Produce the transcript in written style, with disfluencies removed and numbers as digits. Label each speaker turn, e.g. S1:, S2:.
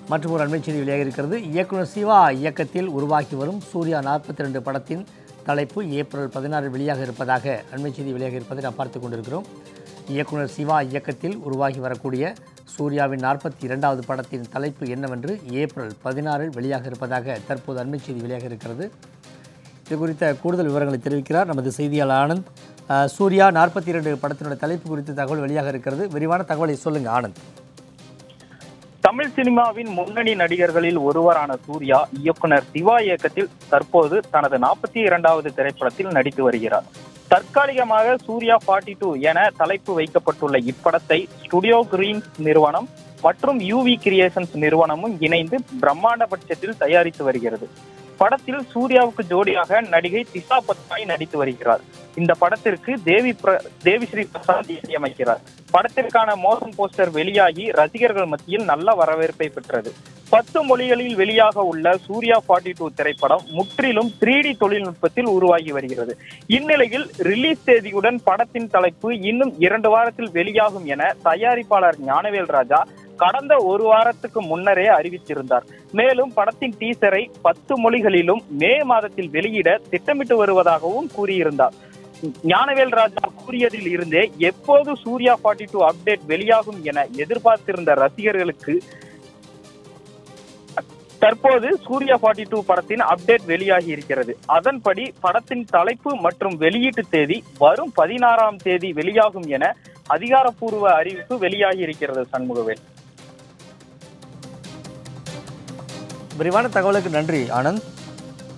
S1: மற்றும் ஒரு அண்மை செய்தி வெளியாக இருக்கிறது. இயக்குனர் சிவா இயக்கத்தில் உருவாகி வரும் சூர்யா 42 படத்தின் தலைப்பு ஏப்ரல் 16 வெளியாக இருப்பதாக அண்மை செய்தி வெளியாக இருப்பதை நாம் பார்த்து கொண்டிருக்கிறோம். இயக்குனர் சிவா இயக்கத்தில் உருவாகி வரக்கூடிய சூர்யாவின் 42வது படத்தின் தலைப்பு என்னவென்று ஏப்ரல் 16 வெளியாக இருப்பதாக தற்போது அண்மை செய்தி வெளியாக இருக்கிறது. இது குறித்த கூடுதல் விவரங்களை தெரிவிக்கிறார் நமது செய்தியாளர் ஆனந்த். சூர்யா 42 படத்தினுடைய தலைப்பு குறித்த தகவல் வெளியாக இருக்கிறது. விரிவான தகவலை சொல்லுங்க ஆனந்த்.
S2: தமிழ் சினிமாவின் முன்னணி நடிகர்களில் ஒருவரான சூர்யா இயக்குனர் சிவா இயக்கத்தில் தற்போது தனது 42வது திரைப்படத்தில் நடித்து வருகிறார். தற்காலிகமாக சூர்யா 42 என தலைப்பு வைக்கப்பட்டுள்ள இப்படத்தை ஸ்டுடியோ கிரீன்ஸ் நிறுவனம் மற்றும் யூவி கிரியேஷன்ஸ் நிறுவனமும் இணைந்து பிரம்மாண்ட பட்சத்தில் தயாரித்து வருகிறது. படத்தில் சூர்யாவுக்கு ஜோடியாக நடிகை திஷா பத்மானி நடித்து வருகிறார். இந்த படத்திற்கு தேவிஸ்ரீ பிரசாத் இசையமைக்கிறார். படத்திற்கான மோஷன் போஸ்டர் வெளியாகி ரசிகர்கள் மத்தியில் நல்ல வரவேற்பை பெற்றது. 10 மொழிகளில் வெளியாக உள்ள சூர்யா 42 திரைப்படம் முற்றிலும் 3D தொழில்நுட்பத்தில் உருவாகி வருகிறது. இந்நிலையில் ரிலீஸ் தேதியுடன் படத்தின் தலைப்பு இன்னும் 2 வாரத்தில் வெளியாகும் என தயாரிப்பாளர் ஞானவேல் ராஜா கடந்த ஒரு வாரத்துக்கு முன்னரே அறிவித்திருந்தார். மேலும் படத்தின் டீசரை 10 மொழிகளிலும் மே மாதத்தில் வெளியிட திட்டமிட்டு வருவதாகவும் கூறியிருந்தார். ஞானவேல் ராஜா கூறியதில் இருந்தே எப்போது சூர்யா 42 அப்டேட் வெளியாகும் என எதிர்பார்த்திருந்த ரசிகர்களுக்கு தற்போது சூர்யா 42 படத்தின் அப்டேட் வெளியாகி இருக்கிறது. அதன்படி படத்தின் தலைப்பு மற்றும் வெளியீட்டு தேதி வரும் 16ஆம் தேதி வெளியாகும் என அதிகாரப்பூர்வ அறிவிப்பு வெளியாகி இருக்கிறது. சண்முகவேல்,
S1: விரிவான தகவலுக்கு நன்றி ஆனந்த்.